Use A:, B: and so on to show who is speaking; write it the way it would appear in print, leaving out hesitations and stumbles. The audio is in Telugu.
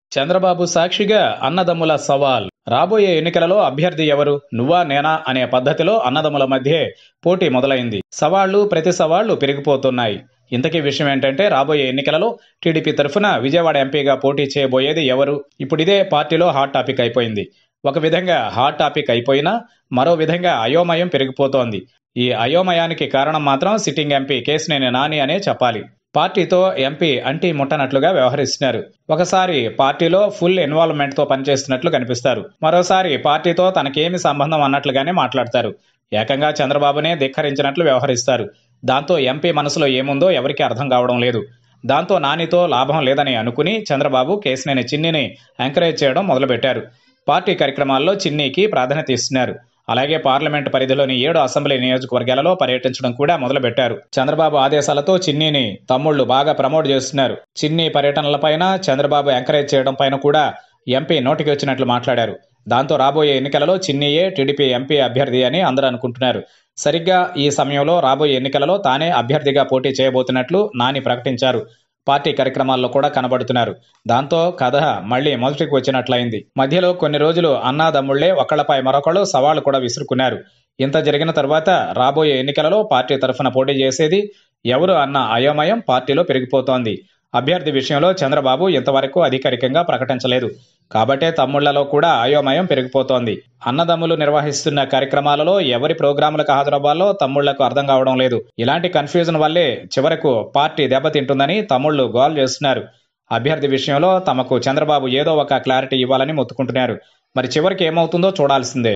A: చంద్రబాబు సాక్షిగా అన్నదమ్ముల సవాల్. రాబోయే ఎన్నికలలో అభ్యర్థి ఎవరు, నువ్వా నేనా అనే పద్ధతిలో అన్నదమ్ముల మధ్యే పోటీ మొదలైంది. సవాళ్లు ప్రతి సవాళ్లు పెరిగిపోతున్నాయి. ఇంతకీ విషయం ఏంటంటే, రాబోయే ఎన్నికలలో టీడీపీ తరఫున విజయవాడ ఎంపీగా పోటీ చేయబోయేది ఎవరు? ఇప్పుడిదే పార్టీలో హాట్ టాపిక్ అయిపోయింది. ఒక విధంగా హాట్ టాపిక్ అయిపోయినా మరో విధంగా అయోమయం పెరిగిపోతోంది. ఈ అయోమయానికి కారణం మాత్రం సిట్టింగ్ ఎంపీ కేసినేని నాని అనే చెప్పాలి. పార్టీతో ఎంపీ అంటీ ముట్టనట్లుగా వ్యవహరిస్తున్నారు. ఒకసారి పార్టీలో ఫుల్ ఇన్వాల్వ్మెంట్ తో పనిచేస్తున్నట్లు కనిపిస్తారు. మరోసారి పార్టీతో తనకేమి సంబంధం అన్నట్లుగానే మాట్లాడతారు. ఏకంగా చంద్రబాబునే ధిక్కరించినట్లు వ్యవహరిస్తారు. దాంతో ఎంపీ మనసులో ఏముందో ఎవరికీ అర్థం కావడం లేదు. దాంతో నానితో లాభం లేదని అనుకుని చంద్రబాబు కేసినేని చిన్నిని ఎంకరేజ్ చేయడం మొదలుపెట్టారు. పార్టీ కార్యక్రమాల్లో చిన్నీకి ప్రాధాన్యత ఇస్తున్నారు. అలాగే పార్లమెంటు పరిధిలోని 7 అసెంబ్లీ నియోజకవర్గాలలో పర్యటించడం కూడా మొదలుపెట్టారు. చంద్రబాబు ఆదేశాలతో చిన్నీని తమ్ముళ్లు బాగా ప్రమోట్ చేస్తున్నారు. చిన్ని పర్యటనలపైన చంద్రబాబు ఎంకరేజ్ చేయడం పైన కూడా ఎంపీ నోటికి వచ్చినట్లు మాట్లాడారు. దాంతో రాబోయే ఎన్నికలలో చిన్నీయే టీడీపీ ఎంపీ అభ్యర్థి అని అందరూ అనుకుంటున్నారు. సరిగ్గా ఈ సమయంలో రాబోయే ఎన్నికలలో తానే అభ్యర్థిగా పోటీ చేయబోతున్నట్లు నాని ప్రకటించారు. పార్టీ కార్యక్రమాల్లో కూడా కనబడుతున్నారు. దాంతో కథ మళ్లీ మొదటికి వచ్చినట్లయింది. మధ్యలో కొన్ని రోజులు అన్నాదమ్ముళ్లే ఒకళ్లపై మరొకళ్ళు సవాళ్లు కూడా విసురుకున్నారు. ఇంత జరిగిన తర్వాత రాబోయే ఎన్నికలలో పార్టీ తరఫున పోటీ చేసేది ఎవరు అన్న అయోమయం పార్టీలో పెరిగిపోతోంది. అభ్యర్థి విషయంలో చంద్రబాబు ఇంతవరకు అధికారికంగా ప్రకటించలేదు. కాబట్టే తమ్ముళ్లలో కూడా అయోమయం పెరిగిపోతోంది. అన్నదమ్ములు నిర్వహిస్తున్న కార్యక్రమాలలో ఎవరి ప్రోగ్రాములకు హాజరవ్వాలో తమ్ముళ్లకు అర్థం కావడం లేదు. ఇలాంటి కన్ఫ్యూజన్ వల్లే చివరకు పార్టీ దెబ్బతింటుందని తమ్ముళ్లు గోల్ చేస్తున్నారు. అభ్యర్థి విషయంలో తమకు చంద్రబాబు ఏదో ఒక క్లారిటీ ఇవ్వాలని మొత్తుకుంటున్నారు. మరి చివరికి ఏమవుతుందో చూడాల్సిందే.